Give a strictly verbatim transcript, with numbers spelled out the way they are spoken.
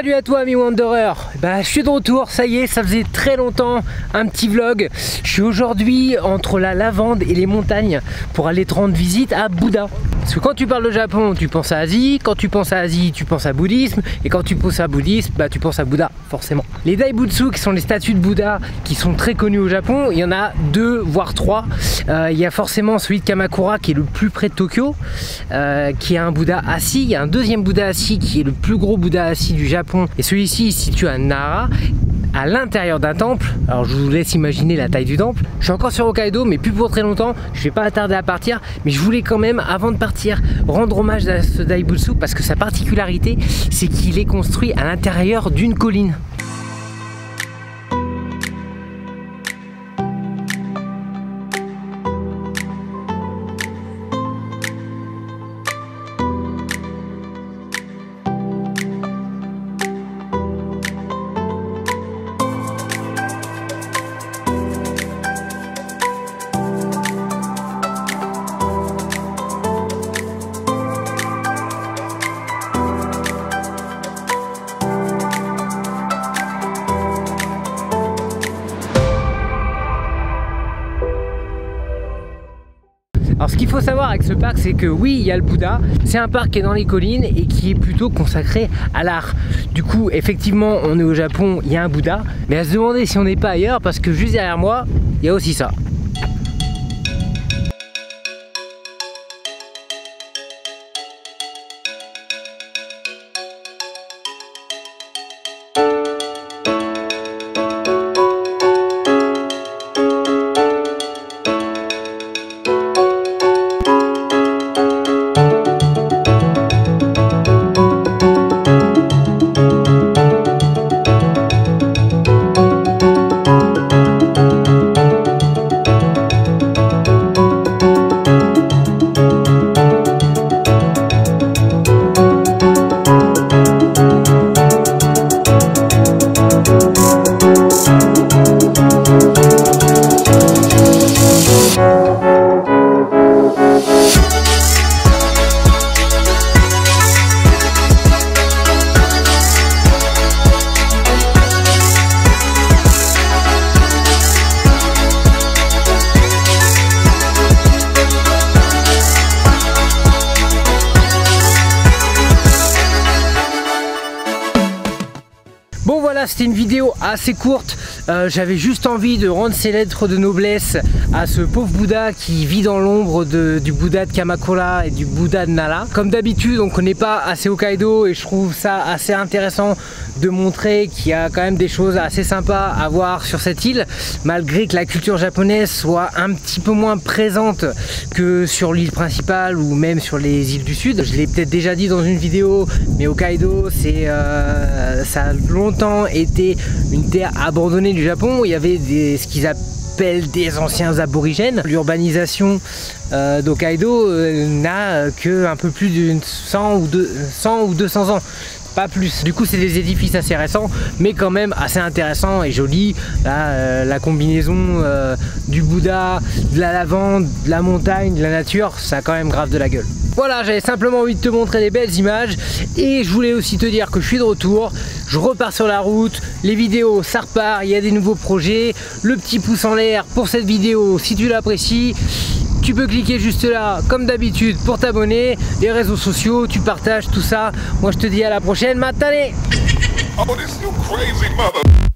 Salut à toi ami Wanderer, bah, je suis de retour, ça y est, ça faisait très longtemps, un petit vlog. Je suis aujourd'hui entre la lavande et les montagnes pour aller te rendre visite à Bouddha. Parce que quand tu parles de Japon, tu penses à Asie, quand tu penses à Asie, tu penses à bouddhisme, et quand tu penses à bouddhisme, bah, tu penses à Bouddha, forcément. Les Daibutsu, qui sont les statues de Bouddha, qui sont très connues au Japon, il y en a deux, voire trois. Euh, il y a forcément celui de Kamakura, qui est le plus près de Tokyo, euh, qui est un Bouddha assis. Il y a un deuxième Bouddha assis, qui est le plus gros Bouddha assis du Japon, et celui-ci il se situe à Nara, à l'intérieur d'un temple. Alors je vous laisse imaginer la taille du temple. Je suis encore sur Hokkaido, mais plus pour très longtemps. Je vais pas attarder à partir, mais je voulais quand même, avant de partir, rendre hommage à ce Daibutsu parce que sa particularité, c'est qu'il est construit à l'intérieur d'une colline. Alors ce qu'il faut savoir avec ce parc, c'est que oui, il y a le Bouddha, c'est un parc qui est dans les collines et qui est plutôt consacré à l'art. Du coup, effectivement, on est au Japon, il y a un Bouddha, mais à se demander si on n'est pas ailleurs, parce que juste derrière moi, il y a aussi ça. Bon voilà, c'était une vidéo assez courte, euh, j'avais juste envie de rendre ces lettres de noblesse à ce pauvre Bouddha qui vit dans l'ombre du Bouddha de Kamakura et du Bouddha de Nara. Comme d'habitude, on ne connaît pas assez Hokkaido et je trouve ça assez intéressant de montrer qu'il y a quand même des choses assez sympas à voir sur cette île, malgré que la culture japonaise soit un petit peu moins présente que sur l'île principale ou même sur les îles du sud. Je l'ai peut-être déjà dit dans une vidéo, mais Hokkaido, c'est euh, ça a longtemps été une terre abandonnée du Japon. Il y avait des, ce qu'ils appellent des anciens aborigènes. L'urbanisation euh, d'Hokkaido euh, n'a que un peu plus de cent ou deux cents ans. Pas plus. Du coup, c'est des édifices assez récents, mais quand même assez intéressants et jolis. Là, euh, la combinaison euh, du Bouddha, de la lavande, de la montagne, de la nature, ça a quand même grave de la gueule. Voilà, j'avais simplement envie de te montrer des belles images et je voulais aussi te dire que je suis de retour. Je repars sur la route, les vidéos ça repart, il y a des nouveaux projets. Le petit pouce en l'air pour cette vidéo si tu l'apprécies. Tu peux cliquer juste là, comme d'habitude, pour t'abonner. Les réseaux sociaux, tu partages tout ça. Moi, je te dis à la prochaine. Matane! Oh, this you crazy mother.